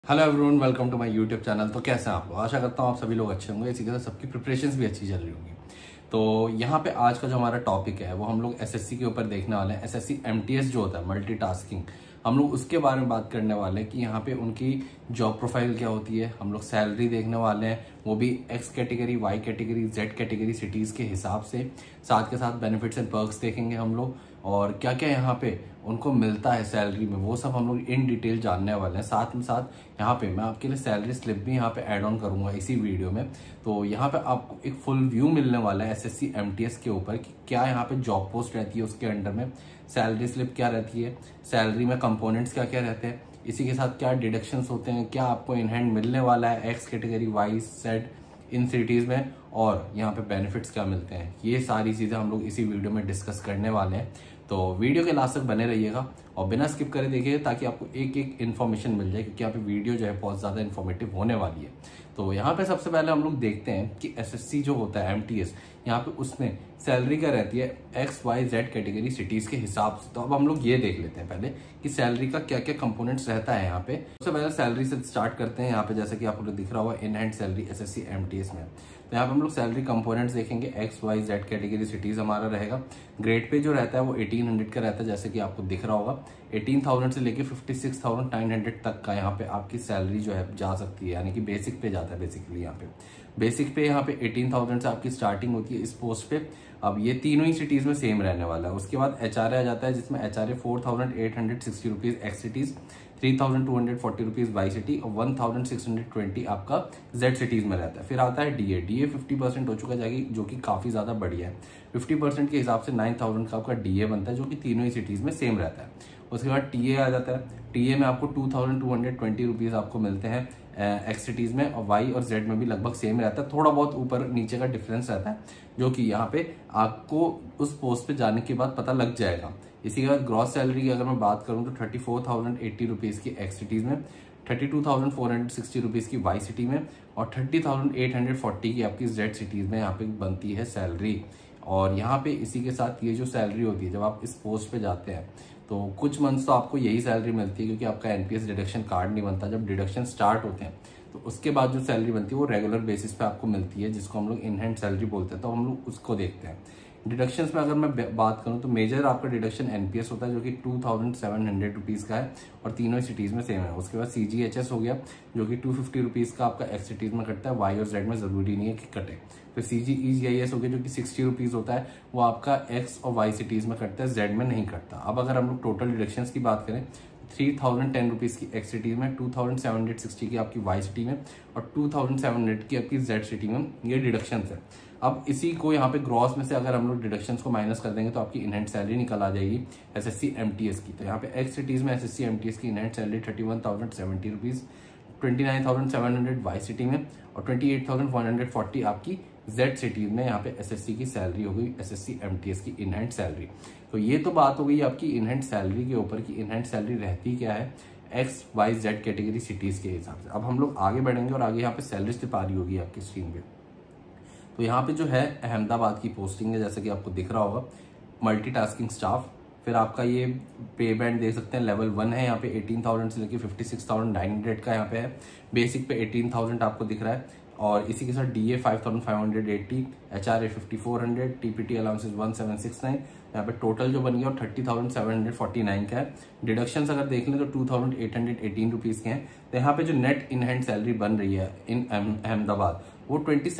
Hello everyone, welcome to my YouTube channel. तो कैसे हैं आप लोग? आशा करता हूँ आप सभी लोग अच्छे होंगे। इसी के साथ सबकी प्रिपरेशंस भी अच्छी चल रही होंगी। तो यहाँ पे आज का जो हमारा टॉपिक है वो हम लोग एसएससी के ऊपर देखने वाले हैं। एसएससी एमटीएस जो होता है, मल्टीटास्किंग, हम लोग उसके बारे में बात करने वाले हैं कि यहाँ पे उनकी जॉब प्रोफाइल क्या होती है। हम लोग सैलरी देखने वाले हैं, वो भी X category, Y category, Z category cities के हिसाब से। साथ के साथ बेनिफिट्स एंड पर्क्स देखेंगे हम लोग, और क्या क्या यहाँ पे उनको मिलता है सैलरी में, वो सब हम लोग इन डिटेल जानने वाले हैं। साथ में साथ यहाँ पे मैं आपके लिए सैलरी स्लिप भी यहाँ पे ऐड ऑन करूंगा इसी वीडियो में। तो यहाँ पे आपको एक फुल व्यू मिलने वाला है एसएससी एमटीएस के ऊपर कि क्या यहाँ पे जॉब पोस्ट रहती है, उसके अंडर में सैलरी स्लिप क्या रहती है, सैलरी में कंपोनेंट्स क्या क्या रहते हैं, इसी के साथ क्या डिडक्शंस होते हैं, क्या आपको इन हैंड मिलने वाला है X category, Y, Z in cities में, और यहाँ पे बेनिफिट्स क्या मिलते हैं। ये सारी चीजें हम लोग इसी वीडियो में डिस्कस करने वाले हैं। तो वीडियो के लास्ट तक बने रहिएगा और बिना स्किप करे देखिए, ताकि आपको एक एक इन्फॉर्मेशन मिल जाए, क्योंकि यहाँ पे वीडियो जो है बहुत ज्यादा इन्फॉर्मेटिव होने वाली है। तो यहाँ पे सबसे पहले हम लोग देखते हैं कि एसएससी जो होता है एमटीएस, यहाँ पे उसमें सैलरी क्या रहती है X Y Z category cities के हिसाब से। तो अब हम लोग ये देख लेते हैं पहले कि सैलरी का क्या क्या कंपोनेंट्स रहता है। यहाँ पे सबसे पहले सैलरी से स्टार्ट करते हैं। यहाँ पे जैसे कि आपको दिख रहा होगा in hand salary SSC MTS में, तो यहाँ पे हम लोग सैलरी कंपोनेंट्स देखेंगे। X Y Z category cities हमारा रहेगा। ग्रेड पे जो रहता है वो 1800 का रहता है, जैसे कि आपको दिख रहा होगा। 18,000 से लेके 56,900 तक का यहाँ पे आपकी सैलरी जो है जा सकती है, यानी कि बेसिक पे जाता है। बेसिकली यहाँ पे बेसिक पे यहाँ पे 18,000 से आपकी स्टार्टिंग होती है इस पोस्ट पे। अब ये तीनों ही सिटीज में सेम रहने वाला है। उसके बाद एचआरए आ जाता है, जिसमें HRA 4,860 rupees X cities, 3,240 rupees Y city और 1,620 आपका जेड सिटीज में रहता है। फिर आता है डीए। डीए 50% हो चुका जाएगी, जो कि काफी ज्यादा बढ़िया है। 50% के हिसाब से 9,000 का आपका डीए बनता है, जो कि तीनों ही सिटीज में सेम रहता है। उसके बाद टीए आ जाता है। टीए में आपको 2,220 रुपीज आपको मिलते हैं एक्स सिटीज में, और वाई और जेड में भी लगभग सेम रहता है। थोड़ा बहुत ऊपर नीचे का डिफरेंस रहता है, जो कि यहाँ पे आपको उस पोस्ट पे जाने के बाद पता लग जाएगा। इसी के बाद ग्रॉस सैलरी की अगर मैं बात करूं तो 34,080 रुपीज की एक्स सिटीज में, 32,460 रुपीज की वाई सिटी में और 30,840 की आपकी जेड सिटीज में यहाँ पे बनती है सैलरी। और यहाँ पे इसी के साथ ये जो सैलरी होती है, जब आप इस पोस्ट पे जाते हैं तो कुछ मंथ्स तो आपको यही सैलरी मिलती है, क्योंकि आपका एनपीएस डिडक्शन कार्ड नहीं बनता। जब डिडक्शन स्टार्ट होते हैं तो उसके बाद जो सैलरी बनती है वो रेगुलर बेसिस पे आपको मिलती है, जिसको हम लोग इन हैंड सैलरी बोलते हैं। तो हम लोग उसको देखते हैं। डिडक्शंस में अगर मैं बात करूं तो मेजर आपका डिडक्शन एनपीएस होता है, जो कि 2,700 रुपीज का है और तीनों सिटीज में सेम है। उसके बाद सीजीएचएस हो गया, जो कि 250 रुपीज का आपका एक्स सिटीज में कटता है, वाई और जेड में जरूरी नहीं है कि कटे। फिर सीजीईजीआईएस हो गया, जो कि 60 रुपीज होता है, वो आपका एक्स और वाई सिटीज में कटता है, जेड में नहीं कटता। अब अगर हम लोग टोटल डिडक्शंस की बात करें, 3,010 रुपीज की एक्स सिटी में, 2,760 की आपकी वाई सिटी में और 2,700 की आपकी जेड सिटी में, ये डिडक्शन है। अब इसी को यहाँ पे ग्रॉस में से अगर हम लोग डिडक्शंस को माइनस कर देंगे तो आपकी इनहैंड सैलरी निकल आ जाएगी एसएससी एमटीएस की। तो यहाँ पे एक्स सिटीज में एसएससी एमटीएस की in hand salary 31,070 rupees, 29,700 Y city में और 28,140 आपकी जेड सिटी में यहाँ पे एसएससी की सैलरी हो गई, एसएससी एमटीएस की इनहैंड सैलरी। तो ये तो बात हो गई आपकी इनहैंड सैलरी के ऊपर कि इनहैंड सैलरी रहती क्या है X Y Z category cities के हिसाब से। अब हम लोग आगे बढ़ेंगे और आगे यहाँ पे सैलरी स्लिप आ रही होगी आपकी स्क्रीन पे। तो यहाँ पे जो है अहमदाबाद की पोस्टिंग है, जैसे कि आपको दिख रहा होगा, मल्टीटास्किंग स्टाफ। फिर आपका ये पे बैंड देख सकते हैं, लेवल 1 है। यहाँ पे 18,000 से लेके 56,900 का यहाँ पे है। बेसिक पे 18,000 आपको दिख रहा है, और इसी के साथ डीए 5,580, एचआरए 5,400, टीपीटी अलाउंसेस 1,769। यहाँ पे टोटल जो बन गया 30,749 का है। डिडक्शंस अगर देख लें तो 2,818 रुपीज के हैं। तो यहाँ पे जो नेट इन हैंड सैलरी बन रही है इन अहमदाबाद, वो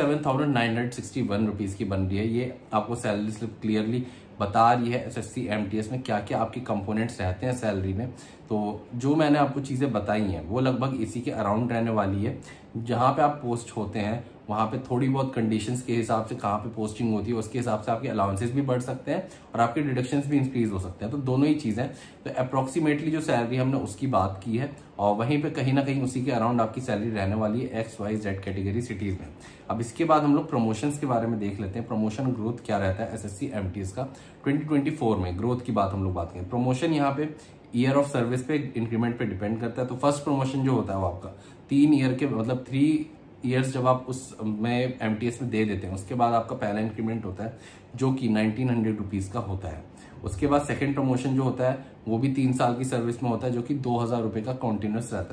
27,961 रुपीज की बन रही है। ये आपको सैलरी स्लिप क्लियरली बता रही है एसएससी एमटीएस में क्या क्या आपके कंपोनेंट्स रहते हैं सैलरी में। तो जो मैंने आपको चीजें बताई हैं वो लगभग इसी के अराउंड रहने वाली है। जहां पे आप पोस्ट होते हैं वहां पे थोड़ी बहुत कंडीशंस के हिसाब से कहाँ पे पोस्टिंग होती है उसके हिसाब से आपके अलाउंसेस भी बढ़ सकते हैं और आपके डिडक्शंस भी इंक्रीज हो सकते हैं। तो दोनों ही चीजें, तो अप्रोक्सीमेटली जो सैलरी हमने उसकी बात की है, और वहीं पे कहीं ना कहीं उसी के अराउंड आपकी सैलरी रहने वाली है X Y Z category cities में। अब इसके बाद हम लोग प्रमोशंस के बारे में देख लेते हैं। प्रमोशन ग्रोथ क्या रहता है एसएससी एमटीएस का 2024 में, ग्रोथ की बात हम लोग बात करें। प्रमोशन यहाँ पे ईयर ऑफ सर्विस पे, इंक्रीमेंट पे डिपेंड करता है। तो फर्स्ट प्रमोशन जो होता है वो आपका 3 ईयर के, मतलब 3 ईयर्स जब आप उस में एमटीएस में दे देते हैं, उसके बाद आपका पहला इंक्रीमेंट होता है, जो कि 1,900 रुपीज का होता है। उसके बाद सेकंड प्रमोशन जो होता है वो भी 3 साल की सर्विस में होता है, जो कि 2,000 रुपए का कॉन्टिन्यूस रहता है।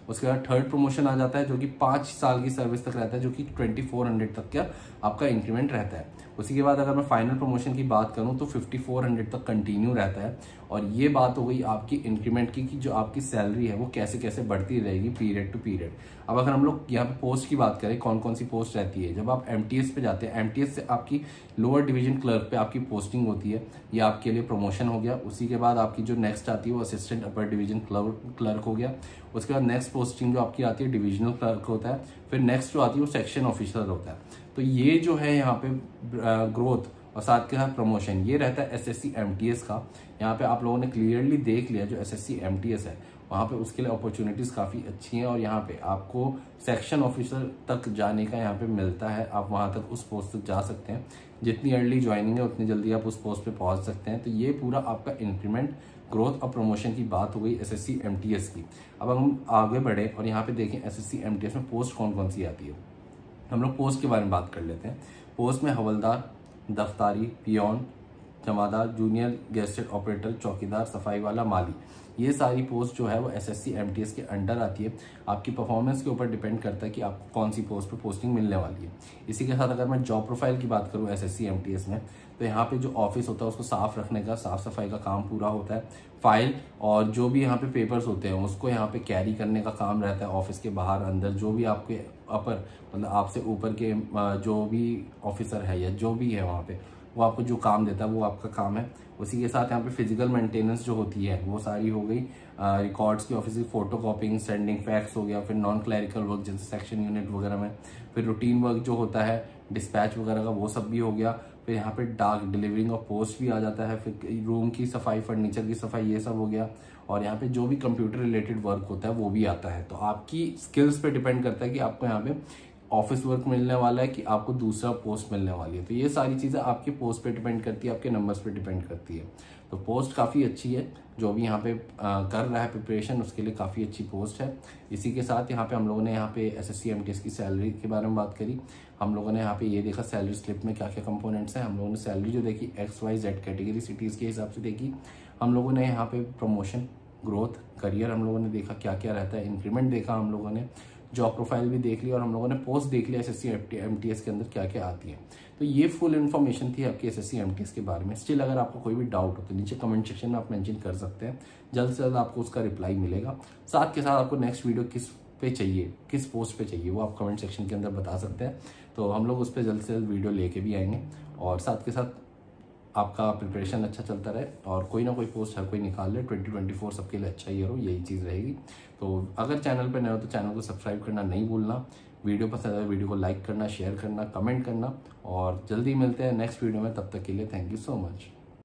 उसके बाद थर्ड प्रमोशन आ जाता है जो कि 5 साल की सर्विस तक रहता है, जो कि 2400 तक का आपका इंक्रीमेंट रहता है। उसी के बाद अगर मैं फाइनल प्रमोशन की बात करूं तो 5400 तक कंटिन्यू रहता है। और ये बात हो गई आपकी इंक्रीमेंट की कि जो आपकी सैलरी है वो कैसे कैसे बढ़ती रहेगी पीरियड टू पीरियड। अब अगर हम लोग यहाँ पे पोस्ट की बात करें, कौन कौन सी पोस्ट रहती है, जब आप एमटीएस पे जाते हैं, एमटीएस से आपकी लोअर डिवीजन क्लर्क पे आपकी पोस्टिंग होती है, ये आपके लिए प्रमोशन हो गया। उसी के बाद आपकी जो नेक्स्ट आती है वो असिस्टेंट अपर डिवीजन क्लर्क हो गया। उसके बाद नेक्स्ट पोस्टिंग जो आपकी आती है डिविजनल क्लर्क होता है। फिर नेक्स्ट जो आती है वो सेक्शन ऑफिसर होता है। तो ये जो है यहाँ पे ग्रोथ और साथ के साथ प्रमोशन ये रहता है एसएससी एमटीएस का। यहाँ पे आप लोगों ने क्लियरली देख लिया जो एसएससी एमटीएस है वहाँ पे उसके लिए अपॉर्चुनिटीज काफ़ी अच्छी हैं और यहाँ पे आपको सेक्शन ऑफिसर तक जाने का यहाँ पे मिलता है। आप वहाँ तक उस पोस्ट तक जा सकते हैं। जितनी अर्ली ज्वाइनिंग है उतनी जल्दी आप उस पोस्ट पे पहुँच सकते हैं। तो ये पूरा आपका इंक्रीमेंट, ग्रोथ और प्रमोशन की बात हो गई एसएससी एमटीएस की। अब हम आगे बढ़े और यहाँ पे देखें एसएससी एमटीएस में पोस्ट कौन कौन सी आती है। हम लोग पोस्ट के बारे में बात कर लेते हैं। पोस्ट में हवलदार, दफ्तारी, पियोन, जमादार, जूनियर गेस्टेड ऑपरेटर, चौकीदार, सफाई वाला, माली, ये सारी पोस्ट जो है वो एसएससी एमटीएस के अंडर आती है। आपकी परफॉर्मेंस के ऊपर डिपेंड करता है कि आपको कौन सी पोस्ट पे पोस्टिंग मिलने वाली है। इसी के साथ अगर मैं जॉब प्रोफाइल की बात करूँ एसएससी एमटीएस में, तो यहाँ पे जो ऑफिस होता है उसको साफ रखने का, साफ सफाई का काम पूरा होता है। फाइल और जो भी यहाँ पे पेपर्स होते हैं उसको यहाँ पे कैरी करने का काम रहता है। ऑफिस के बाहर अंदर जो भी आपके अपर मतलब आपसे ऊपर के जो भी ऑफिसर है या जो भी है वहाँ पे वो आपको जो काम देता है वो आपका काम है। उसी के साथ यहाँ पे फिजिकल मेंटेनेंस जो होती है वो सारी हो गई। रिकॉर्ड्स की ऑफिस की फोटो कॉपिंग, सेंडिंग फैक्स हो गया। फिर नॉन क्लैरिकल वर्क जैसे सेक्शन यूनिट वगैरह में। फिर रूटीन वर्क जो होता है डिस्पैच वगैरह का वो सब भी हो गया। फिर यहाँ पे डाक डिलीवरिंग और पोस्ट भी आ जाता है। फिर रूम की सफाई, फर्नीचर की सफाई, ये सब हो गया। और यहाँ पे जो भी कंप्यूटर रिलेटेड वर्क होता है वो भी आता है। तो आपकी स्किल्स पे डिपेंड करता है कि आपको यहाँ पे ऑफिस वर्क मिलने वाला है कि आपको दूसरा पोस्ट मिलने वाली है। तो ये सारी चीज़ें आपके पोस्ट पे डिपेंड करती है, आपके नंबर्स पे डिपेंड करती है। तो पोस्ट काफ़ी अच्छी है, जो भी यहाँ पे कर रहा है प्रिपरेशन उसके लिए काफ़ी अच्छी पोस्ट है। इसी के साथ यहाँ पे हम लोगों ने यहाँ पे एसएससी एमटीएस की सैलरी के बारे में बात करी। हम लोगों ने यहाँ पे ये देखा सैलरी स्लिप में क्या क्या कंपोनेंट्स हैं। हम लोगों ने सैलरी जो देखी XYZ कैटेगरी सिटीज़ के हिसाब से देखी। हम लोगों ने यहाँ पे प्रमोशन, ग्रोथ, करियर हम लोगों ने देखा क्या क्या रहता है, इंक्रीमेंट देखा हम लोगों ने, जॉब प्रोफाइल भी देख ली और हम लोगों ने पोस्ट देख लिया एसएससी एमटीएस के अंदर क्या क्या आती है। तो ये फुल इन्फॉर्मेशन थी आपकी एसएससी एमटीएस के बारे में। स्टिल अगर आपको कोई भी डाउट हो तो नीचे कमेंट सेक्शन में आप मेंशन कर सकते हैं, जल्द से जल्द आपको उसका रिप्लाई मिलेगा। साथ के साथ आपको नेक्स्ट वीडियो किस पे चाहिए, किस पोस्ट पे चाहिए, वो आप कमेंट सेक्शन के अंदर बता सकते हैं। तो हम लोग उस पर जल्द से जल्द वीडियो लेके भी आएंगे और साथ के साथ आपका प्रिपरेशन अच्छा चलता रहे और कोई ना कोई पोस्ट हर कोई निकाल ले। 2024 सबके लिए अच्छा ईयर हो, यही चीज़ रहेगी। तो अगर चैनल पर नए हो तो चैनल को सब्सक्राइब करना नहीं भूलना। वीडियो पसंद आए वीडियो को लाइक करना, शेयर करना, कमेंट करना और जल्दी मिलते हैं नेक्स्ट वीडियो में। तब तक के लिए थैंक यू सो मच।